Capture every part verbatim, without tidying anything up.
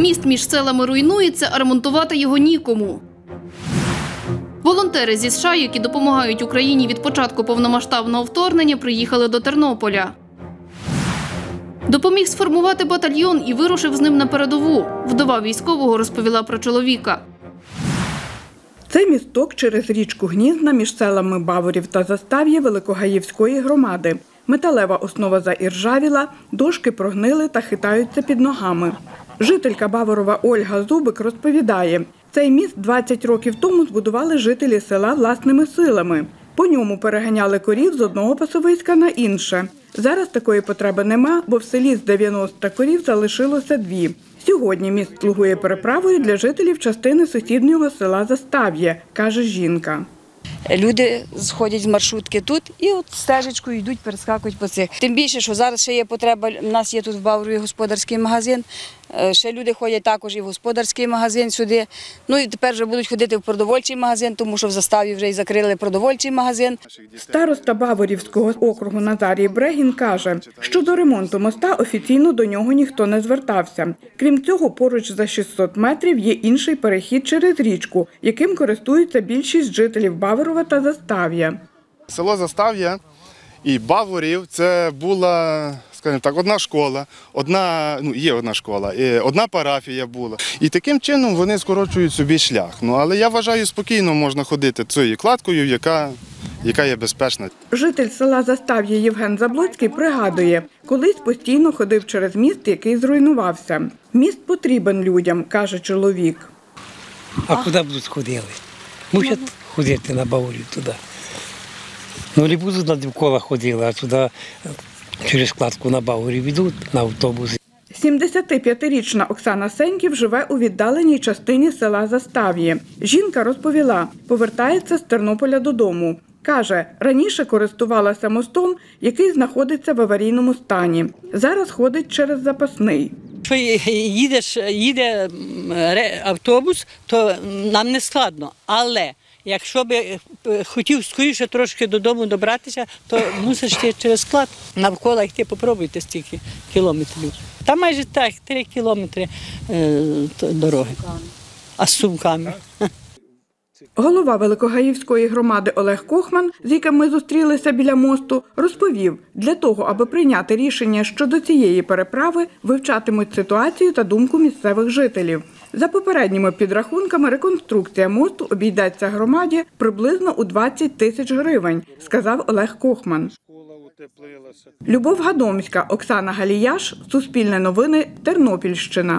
Міст між селами руйнується, а ремонтувати його нікому. Волонтери зі США, які допомагають Україні від початку повномасштабного вторгнення, приїхали до Тернополя. Допоміг сформувати батальйон і вирушив з ним на передову. Вдова військового розповіла про чоловіка. Це місток через річку Гнізна між селами Баворів та Застав'я Великогаївської громади. Металева основа заіржавіла, дошки прогнили та хитаються під ногами. Жителька Баворова Ольга Зубик розповідає, цей міст двадцять років тому збудували жителі села власними силами. По ньому переганяли корів з одного пасовиська на інше. Зараз такої потреби нема, бо в селі з дев'яноста корів залишилося дві. Сьогодні міст слугує переправою для жителів частини сусіднього села Застав'я, каже жінка. Люди сходять з маршрутки тут і от стежечкою йдуть, перескакують по цих. Тим більше, що зараз ще є потреба, у нас є тут в Баворові господарський магазин, ще люди ходять також і в господарський магазин сюди. Ну і тепер вже будуть ходити в продовольчий магазин, тому що в Заставі вже й закрили продовольчий магазин. Староста Баворівського округу Назарій Брегін каже, що до ремонту моста офіційно до нього ніхто не звертався. Крім цього, поруч за шістсот метрів є інший перехід через річку, яким користуються більшість жителів Баворова та Застав'я. Село Застав'я і Баворів – це була, скажімо так, одна школа, одна, ну, є одна школа, одна парафія була. І таким чином вони скорочують собі шлях. Ну, але я вважаю, спокійно можна ходити цією кладкою, яка, яка є безпечна. Житель села Застав'я Євген Заблоцький пригадує, колись постійно ходив через міст, який зруйнувався. Міст потрібен людям, каже чоловік. А куди будуть ходили? Мусять ходити на Баворів туди. Ну, не будуть навколо ходили, а туди через кладку на Баворів йдуть на автобусі. сімдесятип'ятирічна Оксана Сеньків живе у віддаленій частині села Застав'я. Жінка розповіла, повертається з Тернополя додому. Каже, раніше користувалася мостом, який знаходиться в аварійному стані. Зараз ходить через запасний. Якщо їдеш, їде автобус, то нам не складно, але якщо б хотів скоріше трошки додому добратися, то мусиш йти через склад. Навколо йти, попробуйте стільки кілометрів. Там майже так, три кілометри е, дороги, а з сумками. Голова Великогаївської громади Олег Кохман, з яким ми зустрілися біля мосту, розповів, для того, аби прийняти рішення щодо цієї переправи, вивчатимуть ситуацію та думку місцевих жителів. За попередніми підрахунками, реконструкція мосту обійдеться громаді приблизно у двадцять тисяч гривень, сказав Олег Кохман. Любов Гадомська, Оксана Галіяш, Суспільне новини, Тернопільщина.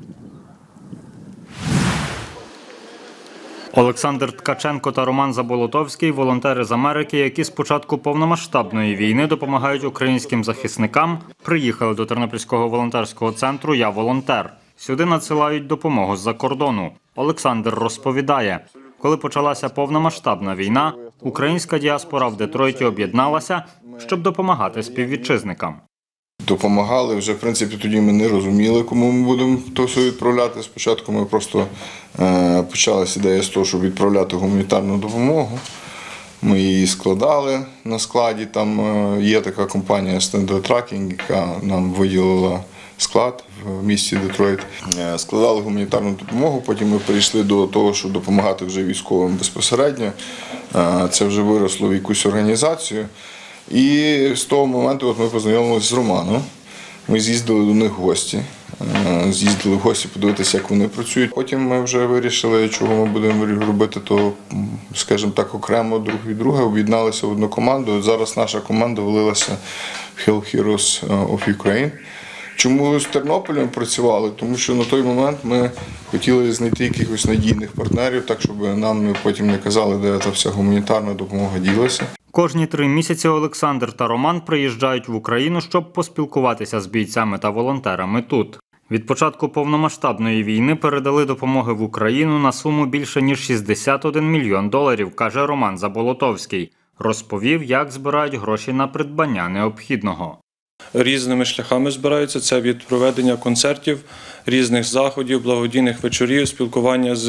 Олександр Ткаченко та Роман Заболотовський – волонтери з Америки, які з початку повномасштабної війни допомагають українським захисникам, приїхали до Тернопільського волонтерського центру «Я волонтер». Сюди надсилають допомогу з-за кордону. Олександр розповідає, коли почалася повномасштабна війна, українська діаспора в Детройті об'єдналася, щоб допомагати співвітчизникам. Допомагали, вже в принципі тоді ми не розуміли, кому ми будемо то все відправляти. Спочатку ми просто е, почалася ідея з того, щоб відправляти гуманітарну допомогу. Ми її складали на складі, там е, є така компанія Standard Tracking, яка нам виділила склад в місті Детройт. Е, складали гуманітарну допомогу, потім ми перейшли до того, щоб допомагати вже військовим безпосередньо. Е, це вже виросло в якусь організацію. І з того моменту от ми познайомилися з Романом. Ми з'їздили до них в гості. З'їздили в гості подивитися, як вони працюють. Потім ми вже вирішили, чого ми будемо робити, то, скажімо так, окремо друг від друга, об'єдналися в одну команду. Зараз наша команда влилася в Health Heroes of Ukraine. Чому з Тернополем працювали? Тому що на той момент ми хотіли знайти якихось надійних партнерів, так щоб нам потім не казали, де та вся гуманітарна допомога ділася. Кожні три місяці Олександр та Роман приїжджають в Україну, щоб поспілкуватися з бійцями та волонтерами тут. Від початку повномасштабної війни передали допомоги в Україну на суму більше ніж шістдесят один мільйон доларів, каже Роман Заболотовський. Розповів, як збирають гроші на придбання необхідного. Різними шляхами збираються. Це від проведення концертів, різних заходів, благодійних вечорів, спілкування з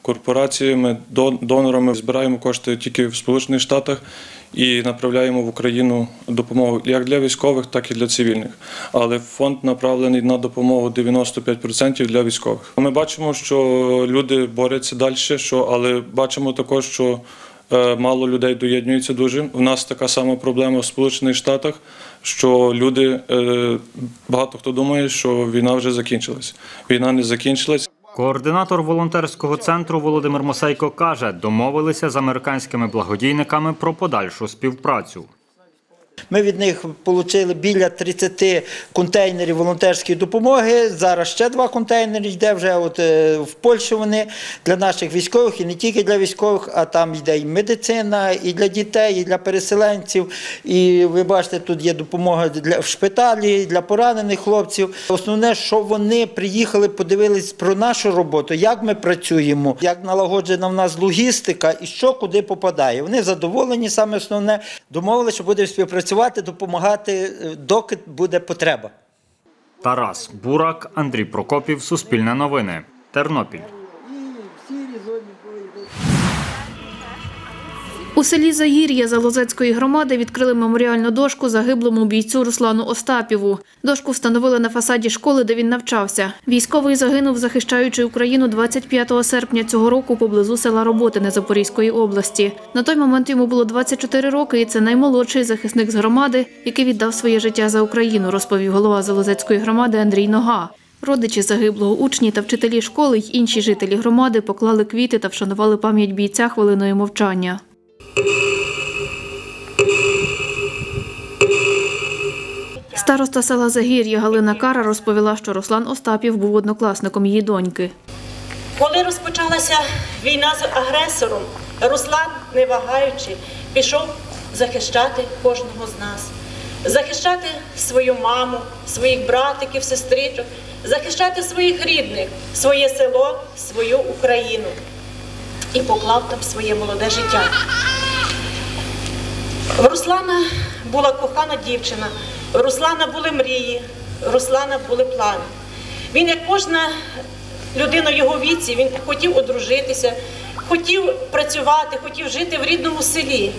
корпораціями, донорами. Збираємо кошти тільки в Сполучених Штатах і направляємо в Україну допомогу як для військових, так і для цивільних. Але фонд направлений на допомогу дев'яносто п'ять відсотків для військових. Ми бачимо, що люди борються далі, що, але бачимо також, що мало людей доєднується дуже. У нас така сама проблема в Сполучених Штатах, що люди, багато хто думає, що війна вже закінчилась. Війна не закінчилась. Координатор волонтерського центру Володимир Мосейко каже, домовилися з американськими благодійниками про подальшу співпрацю. Ми від них отримали біля тридцяти контейнерів волонтерської допомоги. Зараз ще два контейнери йде вже от в Польщі вони для наших військових, і не тільки для військових, а там йде і медицина, і для дітей, і для переселенців. І ви бачите, тут є допомога для, в шпиталі, для поранених хлопців. Основне, що вони приїхали, подивились про нашу роботу, як ми працюємо, як налагоджена в нас логістика і що куди попадає. Вони задоволені, саме основне, домовилися, що будемо співпрацювати, допомагати, доки буде потреба. Тарас Бурак, Андрій Прокопів, Суспільне новини, Тернопіль. У селі Загір'я Залозецької громади відкрили меморіальну дошку загиблому бійцю Руслану Остапіву. Дошку встановили на фасаді школи, де він навчався. Військовий загинув, захищаючи Україну двадцять п'ятого серпня цього року поблизу села Роботине Запорізької області. На той момент йому було двадцять чотири роки, і це наймолодший захисник з громади, який віддав своє життя за Україну, розповів голова Залозецької громади Андрій Нога. Родичі загиблого, учні та вчителі школи й інші жителі громади поклали квіти та вшанували пам'ять бійця хвилиною мовчання. Староста села Загір'я Галина Кара розповіла, що Руслан Остапів був однокласником її доньки. Коли розпочалася війна з агресором, Руслан, не вагаючи, пішов захищати кожного з нас. Захищати свою маму, своїх братиків, сестричок, захищати своїх рідних, своє село, свою Україну. І поклав там своє молоде життя. В Руслана була кохана дівчина, в Руслана були мрії, в Руслана були плани. Він, як кожна людина в його віці, він хотів одружитися, хотів працювати, хотів жити в рідному селі.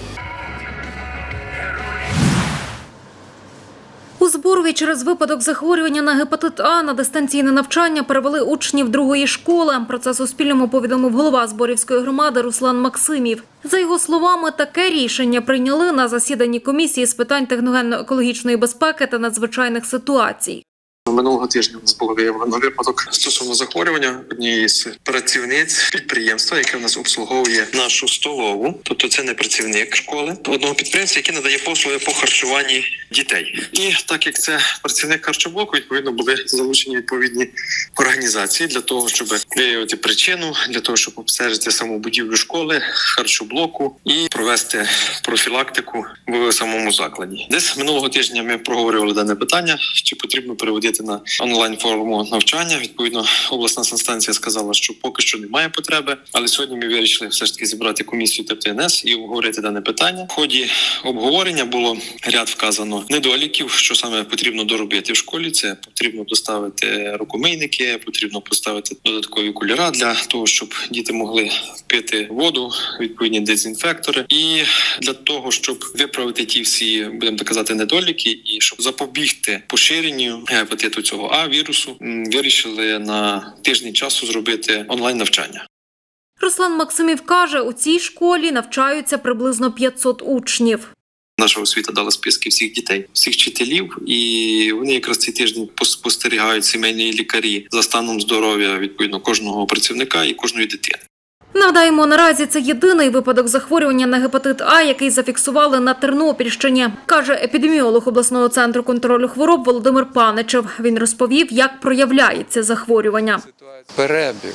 У Зборові через випадок захворювання на гепатит А на дистанційне навчання перевели учнів другої школи. Про це Суспільному повідомив голова Зборівської громади Руслан Максимів. За його словами, таке рішення прийняли на засіданні комісії з питань техногенно-екологічної безпеки та надзвичайних ситуацій. Минулого тижня у нас було виявлено випадок стосовно захворювання однієї з працівниць підприємства, яке в нас обслуговує нашу столову. Тобто це не працівник школи, одного підприємства, яке надає послуги по харчуванні дітей. І так як це працівник харчоблоку, відповідно були залучені відповідні організації для того, щоб виявити причину, для того, щоб обстежити саму будівлю школи, харчоблоку і провести профілактику в самому закладі. Десь минулого тижня ми проговорювали дане питання, чи потрібно переводити на онлайн-форму навчання. Відповідно, обласна санстанція сказала, що поки що немає потреби, але сьогодні ми вирішили все ж таки зібрати комісію Т Т Н С і обговорити дане питання. В ході обговорення було ряд вказано недоліків, що саме потрібно доробити в школі. Це потрібно доставити рукомийники, потрібно поставити додаткові кулера для того, щоб діти могли пити воду, відповідні дезінфектори. І для того, щоб виправити ті всі, будемо так казати, недоліки і щоб запобігти поширенню гепатиту цього А-вірусу, вирішили на тиждень часу зробити онлайн-навчання. Руслан Максимів каже, у цій школі навчаються приблизно п'ятсот учнів. Наша освіта дала списки всіх дітей, всіх вчителів, і вони якраз цей тиждень спостерігають сімейні лікарі за станом здоров'я, відповідно, кожного працівника і кожної дитини. Нагадаємо, наразі це єдиний випадок захворювання на гепатит А, який зафіксували на Тернопільщині, каже епідеміолог обласного центру контролю хвороб Володимир Паничев. Він розповів, як проявляється захворювання. Перебіг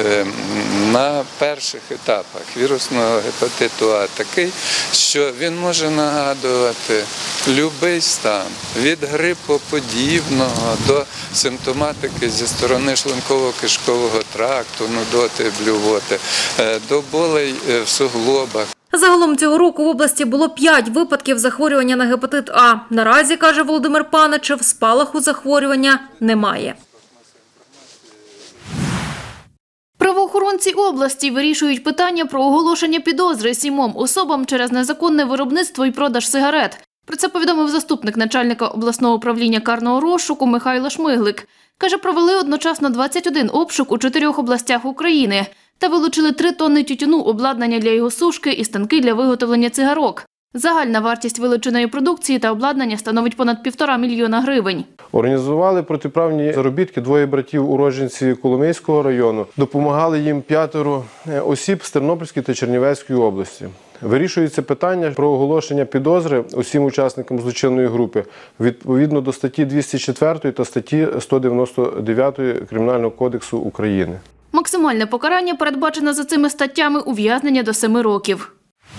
на перших етапах вірусного гепатиту А такий, що він може нагадувати будь-який стан, від грипоподібного до симптоматики зі сторони шлунково-кишкового тракту, нудоти, блювоти, до болей в суглобах. Загалом цього року в області було п'ять випадків захворювання на гепатит А. Наразі, каже Володимир Паничев, спалаху захворювання немає. Правоохоронці області вирішують питання про оголошення підозри сімом особам через незаконне виробництво і продаж сигарет. Про це повідомив заступник начальника обласного управління карного розшуку Михайло Шмиглик. Каже, провели одночасно двадцять один обшук у чотирьох областях України та вилучили три тонни тютюну, обладнання для його сушки і станки для виготовлення цигарок. Загальна вартість вилученої продукції та обладнання становить понад півтора мільйона гривень. Організували протиправні заробітки двоє братів-уродженці Коломийського району. Допомагали їм п'ятеро осіб з Тернопільської та Чернівецької області. Вирішується питання про оголошення підозри усім учасникам злочинної групи відповідно до статті двісті четвертої та статті сто дев'яносто дев'ятої Кримінального кодексу України. Максимальне покарання передбачено за цими статтями ув'язнення до семи років.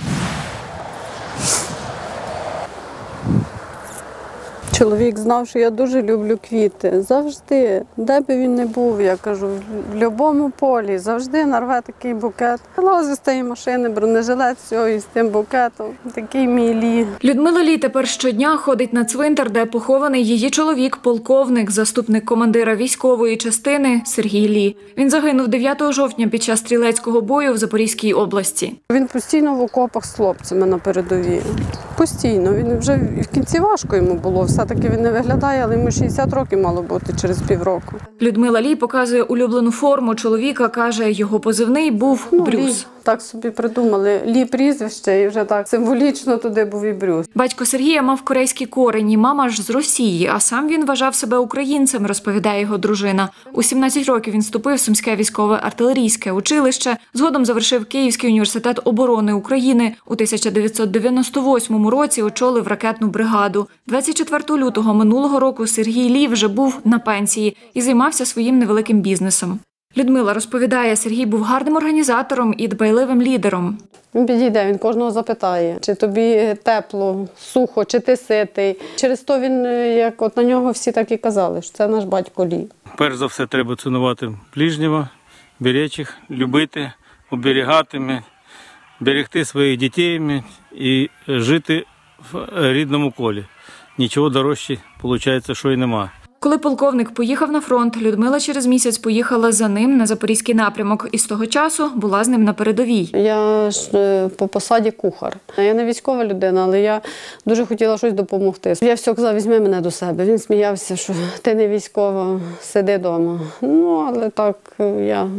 Чоловік знав, що я дуже люблю квіти. Завжди, де би він не був, я кажу, в будь-якому полі, завжди нарве такий букет. Лазив з тієї машини, бронежилет, все, і з тим букетом. Такий мій Лі. Людмила Лі тепер щодня ходить на цвинтар, де похований її чоловік, полковник, заступник командира військової частини Сергій Лі. Він загинув дев'ятого жовтня під час стрілецького бою в Запорізькій області. Він постійно в окопах з хлопцями на передовій. Постійно. Він вже в кінці важко йому було. Все-таки він не виглядає, але йому шістдесят років мало бути через півроку. Людмила Лі показує улюблену форму чоловіка, каже, його позивний був ну, Брюс. Лі, так собі придумали. Лі прізвище і вже так символічно туди був і Брюс. Батько Сергія мав корейські корені, мама ж з Росії, а сам він вважав себе українцем, розповідає його дружина. У сімнадцять років він вступив в Сумське військове артилерійське училище, згодом завершив Київський університет оборони України. У тисяча дев'ятсот дев'яносто восьмому році очолив ракетну бригаду. двадцять четвертого лютого минулого року Сергій Лі вже був на пенсії і займався своїм невеликим бізнесом. Людмила розповідає, Сергій був гарним організатором і дбайливим лідером. Він підійде, він кожного запитає, чи тобі тепло, сухо, чи ти ситий. Через то він, як от на нього всі так і казали, що це наш батько Лі. Перш за все треба цінувати ближнього, беречь їх, любити, оберігати, берегти своїх дітей і жити в рідному колі. Нічого дорожче, виходить, що і нема. Коли полковник поїхав на фронт, Людмила через місяць поїхала за ним на Запорізький напрямок і з того часу була з ним на передовій. Я ж по посаді кухар. Я не військова людина, але я дуже хотіла щось допомогти. Я все казала, візьми мене до себе. Він сміявся, що ти не військова, сиди вдома. Ну, але так я...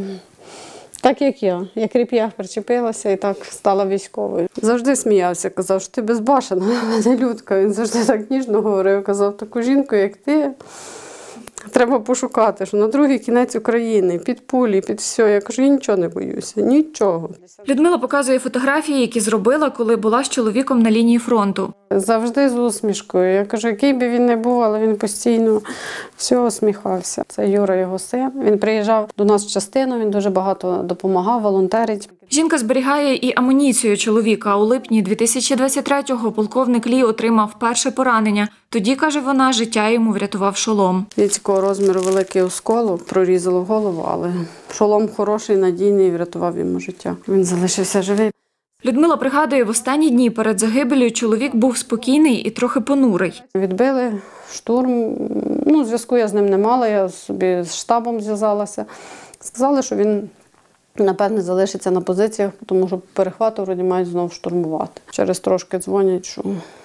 Так, як я. Я кріп'ях причепилася і так стала військовою. Завжди сміявся, казав, що ти безбашена, не людка. Він завжди так ніжно говорив, казав, таку жінку, як ти, треба пошукати, що на другий кінець України, під пулі, під все. Я кажу, я нічого не боюся, нічого. Людмила показує фотографії, які зробила, коли була з чоловіком на лінії фронту. Завжди з усмішкою. Я кажу, який би він не був, але він постійно всього усміхався. Це Юра, його син. Він приїжджав до нас в частину, він дуже багато допомагав, волонтерить. Жінка зберігає і амуніцію чоловіка. У липні дві тисячі двадцять третього полковник Лі отримав перше поранення. Тоді, каже вона, життя йому врятував шолом. Такого розміру великий осколок, прорізало голову, але шолом хороший, надійний, врятував йому життя. Він залишився живий. Людмила пригадує, в останні дні перед загибеллю чоловік був спокійний і трохи понурий. Відбили штурм, ну, зв'язку я з ним не мала, я собі з штабом зв'язалася. Сказали, що він, напевне, залишиться на позиціях, тому що перехвату вроді мають знову штурмувати. Через трошки дзвонять, що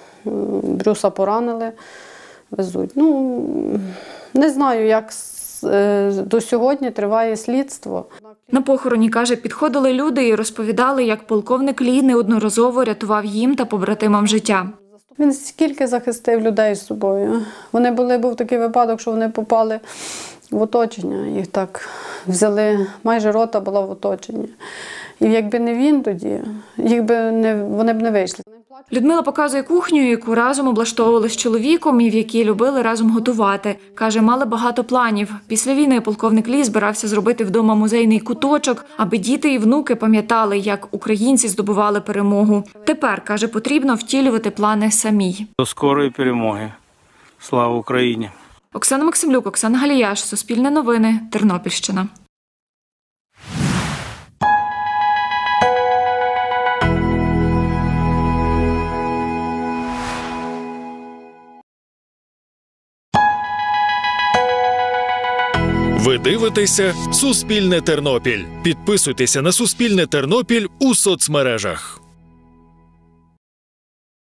Брюса поранили, везуть. Ну, не знаю, як до сьогодні триває слідство. На похороні, каже, підходили люди і розповідали, як полковник Лі неодноразово рятував їм та побратимам життя. Він скільки захистив людей з собою. Вони були, був такий випадок, що вони попали в оточення. Їх так взяли, майже рота була в оточенні. І якби не він тоді, їх би не, вони б не вийшли. Людмила показує кухню, яку разом облаштовували з чоловіком і в якій любили разом готувати. Каже, мали багато планів. Після війни полковник Лі збирався зробити вдома музейний куточок, аби діти і внуки пам'ятали, як українці здобували перемогу. Тепер, каже, потрібно втілювати плани самій. До скорої перемоги. Слава Україні! Оксана Максимлюк, Оксана Галіяш, Суспільне новини, Тернопільщина. Ви Ви дивитеся «Суспільне Тернопіль». Підписуйтеся на «Суспільне Тернопіль» у соцмережах.